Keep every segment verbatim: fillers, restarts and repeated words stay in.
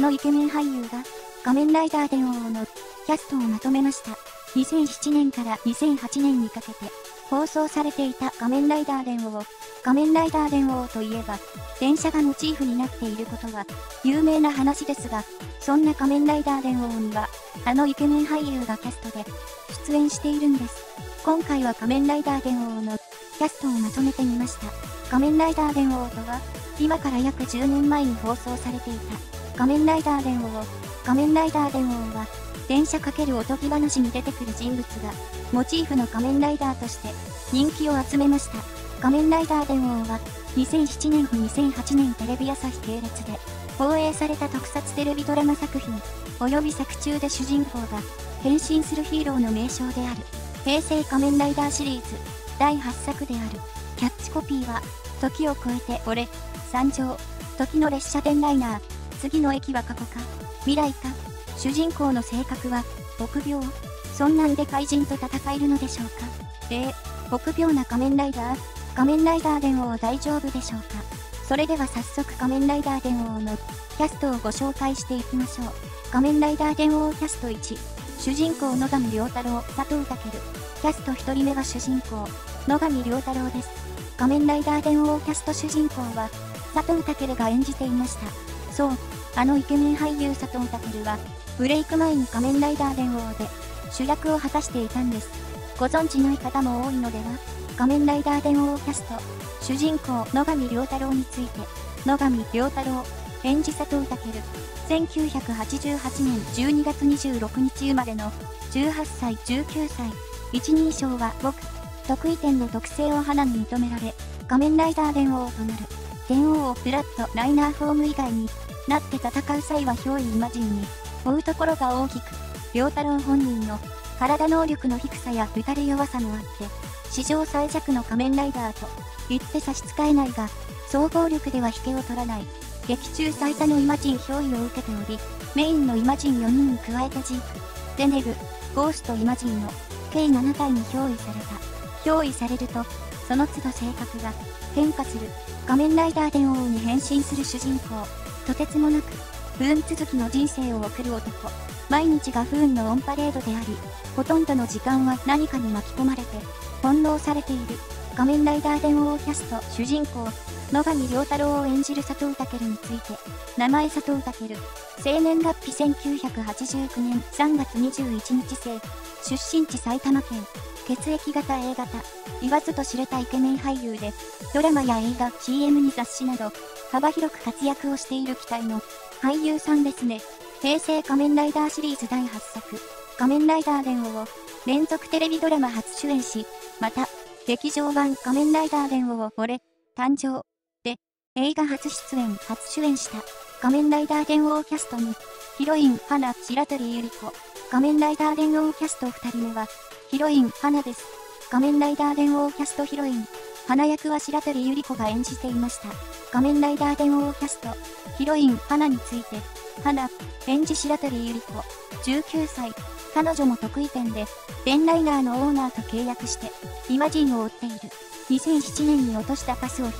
のイケメン俳優が、仮面ライダー電王のキャストをまとめました。にせんななねんからにせんはちねんにかけて放送されていた仮面ライダー電王。仮面ライダー電王といえば、電車がモチーフになっていることは有名な話ですが、そんな仮面ライダー電王には、あのイケメン俳優がキャストで出演しているんです。今回は仮面ライダー電王のキャストをまとめてみました。仮面ライダー電王とは、今から約じゅうねんまえに放送されていた仮面ライダー電王。仮面ライダー電王は、電車×おとぎ話に出てくる人物が、モチーフの仮面ライダーとして人気を集めました。仮面ライダー電王は、にせんななねんとにせんはちねんテレビ朝日系列で放映された特撮テレビドラマ作品、及び作中で主人公が変身するヒーローの名称である、平成仮面ライダーシリーズだいはっさくである。キャッチコピーは、時を超えて俺、参上、時の列車伝ライナー、次の駅は過去か、未来か。主人公の性格は、臆病。そんなんで怪人と戦えるのでしょうか。えー、臆病な仮面ライダー、仮面ライダー電王大丈夫でしょうか。それでは早速仮面ライダー電王のキャストをご紹介していきましょう。仮面ライダー電王キャストいち、主人公野上良太郎、佐藤健。キャストひとりめは主人公、野上良太郎です。仮面ライダー電王キャスト主人公は、佐藤健が演じていました。そう、あのイケメン俳優佐藤健は、ブレイク前に仮面ライダー電王で主役を果たしていたんです。ご存知ない方も多いのでは。仮面ライダー電王キャスト、主人公野上良太郎について、野上良太郎、演じ佐藤健、せんきゅうひゃくはちじゅうはちねんじゅうにがつにじゅうろくにち生まれのじゅうはっさい、じゅうきゅうさい、一人称は僕、得意点の特性を花に認められ、仮面ライダー電王となる。電王をフラットライナーフォーム以外になって戦う際は憑依イマジンに追うところが大きく、良太郎本人の体能力の低さや打たれ弱さもあって、史上最弱の仮面ライダーと言って差し支えないが、総合力では引けを取らない。劇中最多のイマジン憑依を受けており、メインのイマジンよにんに加えたジーク、デネグ、ゴーストイマジンの計ななたいに憑依された。憑依されると、その都度性格が変化する。仮面ライダー電王に変身する主人公。とてつもなく、不運続きの人生を送る男。毎日が不運のオンパレードであり、ほとんどの時間は何かに巻き込まれて、翻弄されている。仮面ライダー電王キャスト主人公、野上良太郎を演じる佐藤健について、名前佐藤健、生年月日せんきゅうひゃくはちじゅうきゅうねんさんがつにじゅういちにち生、出身地埼玉県、血液型 A 型、言わずと知れたイケメン俳優で、ドラマや映画、シーエム に雑誌など、幅広く活躍をしている期待の俳優さんですね。平成仮面ライダーシリーズだいはっさく、仮面ライダー電王を連続テレビドラマ初主演し、また、劇場版仮面ライダー電王俺、誕生で、映画初出演、初主演した仮面ライダー電王キャストに、ヒロイン、花、白鳥ゆり子。仮面ライダー電王キャストふたりめは、ヒロイン、花です。仮面ライダー電王キャストヒロイン、花役は白鳥ゆり子が演じていました。仮面ライダー電王キャスト、ヒロイン、花について、花、演じ白鳥ゆり子、じゅうきゅうさい、彼女も得意点で、デンライナーのオーナーと契約して、イマジンを追っている。にせんななねんに落としたパスを拾った。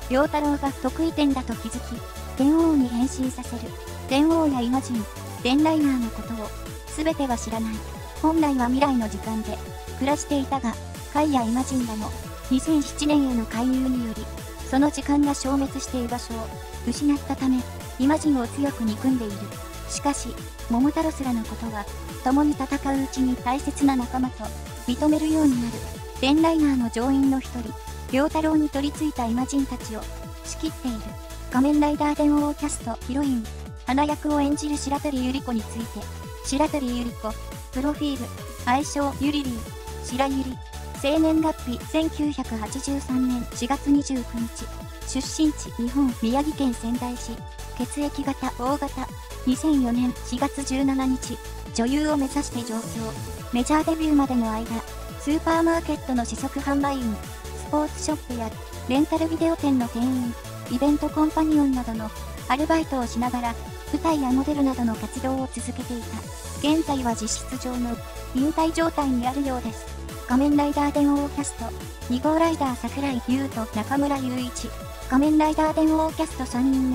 良太郎が得意点だと気づき、電王に変身させる。電王やイマジン、デンライナーのことを、すべては知らない。本来は未来の時間で、暮らしていたが、カイやイマジンらの、にせんななねんへの介入により、その時間が消滅して居場所を失ったため、イマジンを強く憎んでいる。しかし、桃太郎すらのことは、共に戦ううちに大切な仲間と認めるようになる。デンライナーの乗員の一人、良太郎に取り付いたイマジンたちを仕切っている。仮面ライダー電王キャストヒロイン、花役を演じる白鳥ゆり子について、白鳥ゆり子、プロフィール、愛称ゆりりー、白ゆり、生年月日せんきゅうひゃくはちじゅうさんねんしがつにじゅうくにち、出身地日本宮城県仙台市、血液型 O 型、にせんよねんしがつじゅうしちにち、女優を目指して上京、メジャーデビューまでの間、スーパーマーケットの試食販売員、スポーツショップやレンタルビデオ店の店員、イベントコンパニオンなどのアルバイトをしながら、舞台やモデルなどの活動を続けていた。現在は実質上の引退状態にあるようです。仮面ライダー電王キャスト、に号ライダー桜井優と中村雄一。仮面ライダー電王キャストさんにんめは、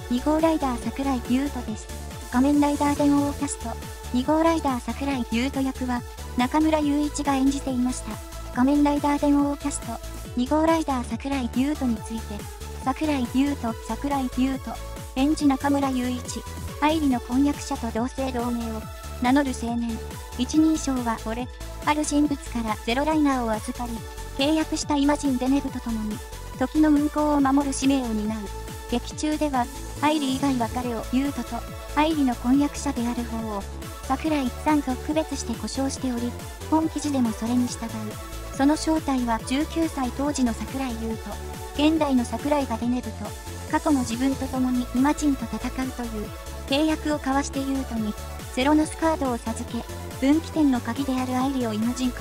に号ライダー桜井優斗です。仮面ライダー電王キャスト、に号ライダー桜井優斗役は、中村雄一が演じていました。仮面ライダー電王キャスト、に号ライダー桜井優斗について、桜井優斗、桜井優斗、演じ中村雄一、愛理の婚約者と同姓同名を名乗る青年、一人称は俺、ある人物からゼロライナーを預かり、契約したイマジンデネブと共に、時の運行を守る使命を担う。劇中では、愛理以外は彼を優斗と、愛理の婚約者である方を、桜井さんと区別して呼称しており、本記事でもそれに従う。その正体はじゅうきゅうさい当時の桜井優斗、現代の桜井がデネブと、過去の自分と共にイマジンと戦うという、契約を交わして優斗に、ゼロノスカードを授け、分岐点の鍵である愛理をイマジンから、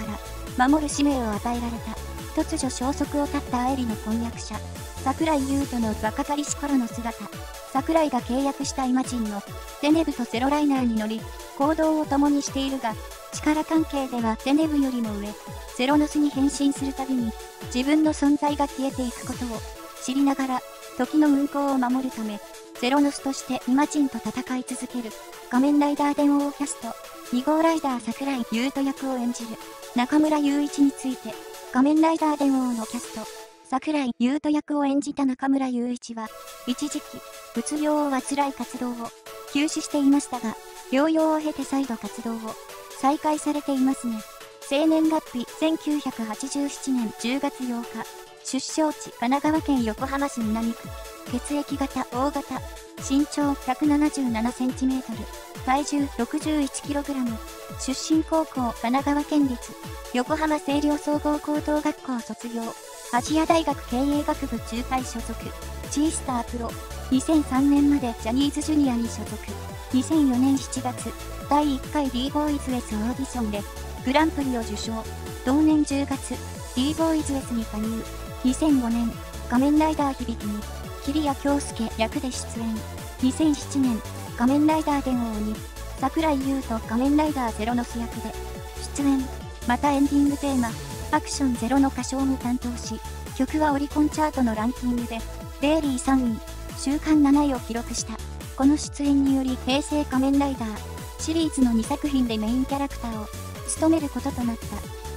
守る使命を与えられた。突如消息を絶った愛理の婚約者、桜井優斗の若かりし頃の姿。桜井が契約したイマジンのデネブとゼロライナーに乗り、行動を共にしているが、力関係ではデネブよりも上、ゼロノスに変身するたびに、自分の存在が消えていくことを知りながら、時の運行を守るため、ゼロノスとしてイマジンと戦い続ける。仮面ライダー電王キャスト、に号ライダー桜井優斗役を演じる中村雄一について、仮面ライダー電王のキャスト、桜井優斗役を演じた中村雄一は、一時期、うつ病を患い活動を休止していましたが、療養を経て再度活動を再開されていますね。生年月日せんきゅうひゃくはちじゅうななねんじゅうがつようか、出生地神奈川県横浜市南区、血液型 O 型、身長ひゃくななじゅうななセンチメートル、体重 ろくじゅういちキログラム、出身高校神奈川県立横浜清涼総合高等学校卒業、亜細亜大学経営学部中退所属、チースタープロ、にせんさんねんまでジャニーズジュニアに所属、にせんよねんしちがつ、だいいっかい D ボーイズ S オーディションでグランプリを受賞、同年じゅうがつ、D ボーイズ S に加入、にせんごねん、仮面ライダー響に、桐谷京介役で出演、にせんななねん、仮面ライダー電王に、桜井優斗仮面ライダーゼロノス役で出演、またエンディングテーマ、アクションゼロの歌唱も担当し、曲はオリコンチャートのランキングで、デイリーさんい、週間なないを記録した。この出演により、平成仮面ライダーシリーズのにさく品でメインキャラクターを務めることとなった。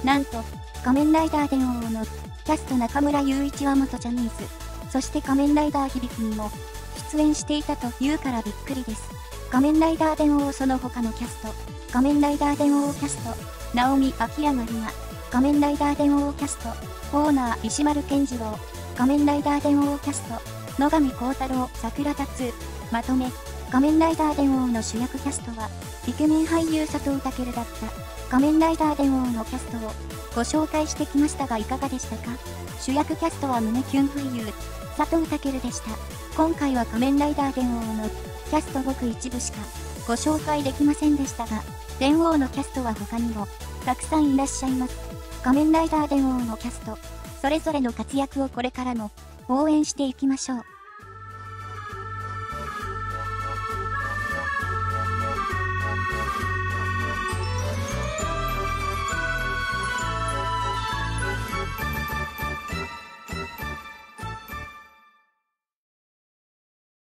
なんと、仮面ライダー電王のキャスト中村雄一は元ジャニーズ、そして仮面ライダー響にも出演していたというからびっくりです。仮面ライダー電王その他のキャスト、仮面ライダー電王キャスト、直美秋山里奈、仮面ライダー電王キャスト、オーナー石丸健次郎、仮面ライダー電王キャスト、野上幸太郎、桜達、まとめ、仮面ライダー電王の主役キャストは、イケメン俳優佐藤健だった。仮面ライダー電王のキャストをご紹介してきましたがいかがでしたか？主役キャストは胸キュン俳優、佐藤健でした。今回は仮面ライダー電王のキャストごく一部しかご紹介できませんでしたが、電王のキャストは他にもたくさんいらっしゃいます。仮面ライダー電王のキャスト、それぞれの活躍をこれからも応援していきましょう。